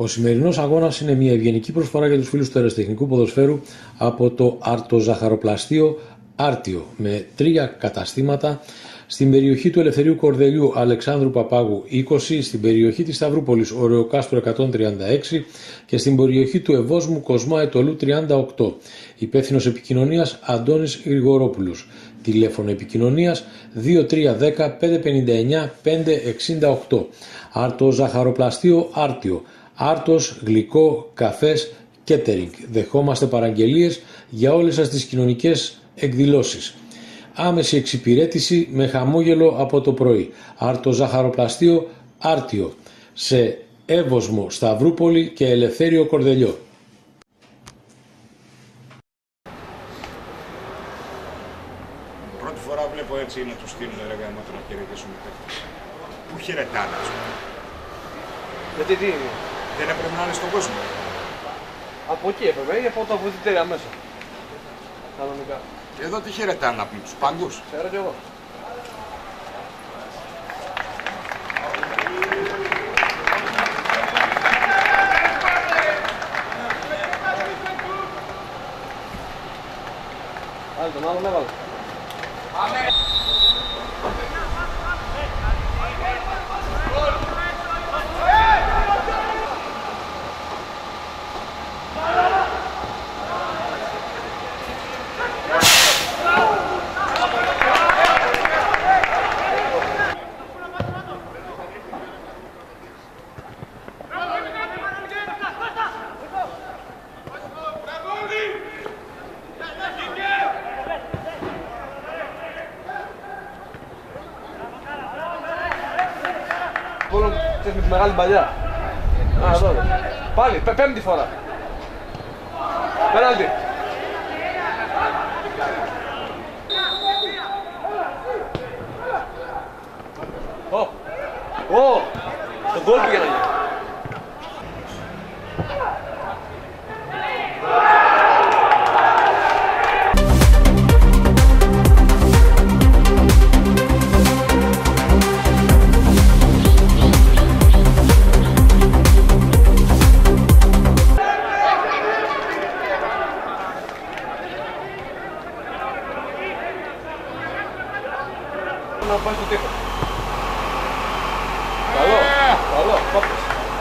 Ο σημερινός αγώνας είναι μια ευγενική προσφορά για τους φίλους του αεραστεχνικού ποδοσφαίρου από το αρτοζαχαροπλαστείο Άρτιο με 3 καταστήματα στην περιοχή του Ελευθερίου Κορδελιού Αλεξάνδρου Παπάγου 20, στην περιοχή της Σταυρούπολης Ωρεοκάστρου 136 και στην περιοχή του Ευόσμου Κοσμά Ετωλού 38. Υπεύθυνος επικοινωνίας Αντώνης Γρηγορόπουλος. Τηλέφωνο επικοινωνίας 2310 559 568. Αρτοζαχαροπλαστείο Άρτιο. Άρτος, γλυκό, καφές, κέτερινγκ. Δεχόμαστε παραγγελίες για όλες σας τις κοινωνικές εκδηλώσεις. Άμεση εξυπηρέτηση με χαμόγελο από το πρωί. Αρτοζαχαροπλαστείο Άρτιο σε Εύωσμο, Σταυρούπολη και Ελευθέριο Κορδελιό. Πρώτη φορά βλέπω έτσι να τους στείλουν εργάμα να χαιρετήσουν οι παίκτες. Πού χαιρετάνε, ας πούμε. Γιατί τι είναι. Δεν έπρεπε να είναι στον κόσμο. Από εκεί έπρεπε ή από τα βοηθητήρια μέσα. Κανονικά. Εδώ τι χαιρετάνε να πούμε, τους πάγκους. Ξέρω κι εγώ. Βάλε τον άλλον, έβαλε. Πάμε! Πόλο, ξέρεις, με τη μεγάλη παλιά. Α, εδώ. Πάλι, πέμπτη φορά. Πέναλτι. Το γκολ πήγε να γίνει. Να πάει στο τείχο. Καλό, καλό, κόπτες.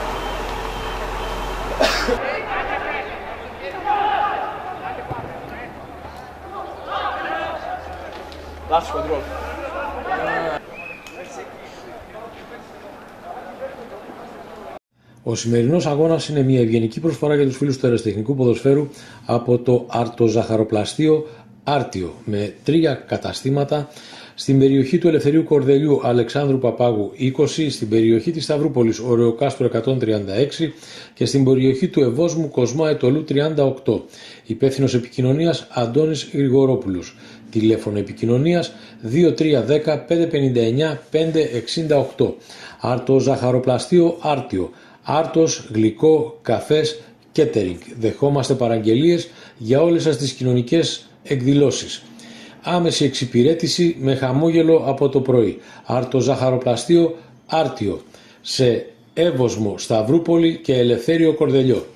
Λάθος κοντρόλ. Ο σημερινός αγώνας είναι μια ευγενική προσφορά για τους φίλους του αεραστεχνικού ποδοσφαίρου από το αρτοζαχαροπλαστείο Άρτιο με 3 καταστήματα στην περιοχή του Ελευθερίου Κορδελιού Αλεξάνδρου Παπάγου 20, στην περιοχή της Σταυρούπολης Ωρεοκάστρου 136 και στην περιοχή του Ευόσμου Κοσμά Ετωλού 38. Υπεύθυνος επικοινωνίας Αντώνης Γρηγορόπουλος. Τηλέφωνο επικοινωνίας 2310 559 568. Αρτοζαχαροπλαστείο Άρτιο. Άρτος, γλυκό, καφές, κέτερινγκ. Δεχόμαστε παραγγελίες για όλες σας τις κοινωνικές εκδηλώσεις. Άμεση εξυπηρέτηση με χαμόγελο από το πρωί. Αρτοζαχαροπλαστείο Άρτιο σε Εύωσμο, Σταυρούπολη και Ελευθέριο Κορδελιό.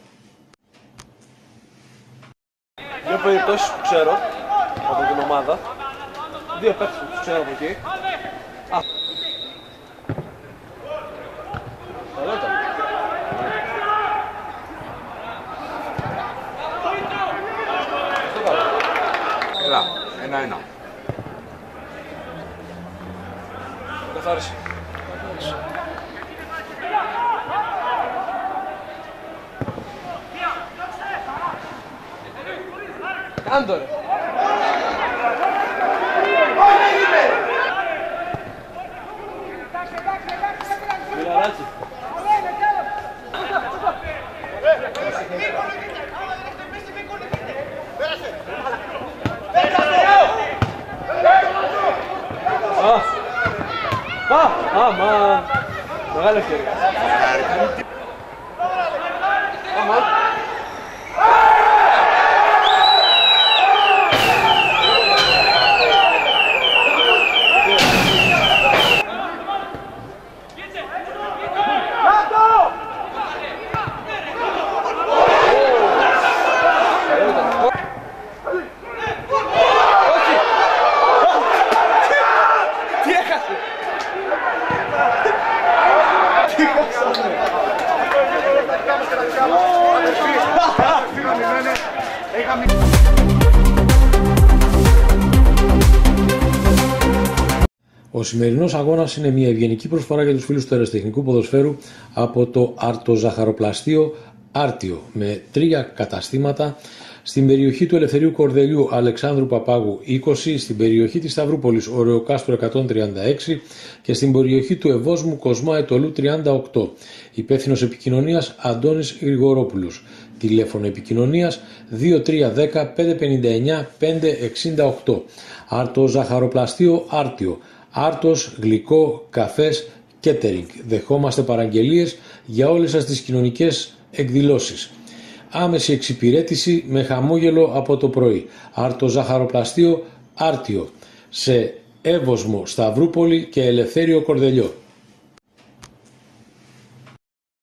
Δύο περιπτώσεις που ξέρω από την ομάδα. Δύο παίκτες που ξέρω από εκεί. Καλό ήταν. Έλα, 1-1. Καθάρισε. Κάντο ρε. Μιλαράκι. Αμάν. Μεγάλη ευκαιρία. Αμάν. Ο σημερινός αγώνας είναι μια ευγενική προσφορά για τους φίλους του αεραστεχνικού ποδοσφαίρου από το Αρτοζαχαροπλαστείο Άρτιο με 3 καταστήματα στην περιοχή του Ελευθερίου Κορδελιού Αλεξάνδρου Παπάγου 20, στην περιοχή της Σταυρούπολης Ωρεοκάστρου 136 και στην περιοχή του Ευόσμου Κοσμά Ετωλού 38. Υπεύθυνος επικοινωνίας Αντώνης Γρηγορόπουλος. Τηλέφωνο επικοινωνίας 2310 559 568. Αρτοζαχαροπλαστείο Άρτιο. Άρτος, γλυκό, καφές, κέτερινγκ. Δεχόμαστε παραγγελίες για όλες σας τις κοινωνικές εκδηλώσεις. Άμεση εξυπηρέτηση με χαμόγελο από το πρωί. Αρτοζαχαροπλαστείο Άρτιο σε Εύωσμο, Σταυρούπολη και Ελευθέριο Κορδελιό.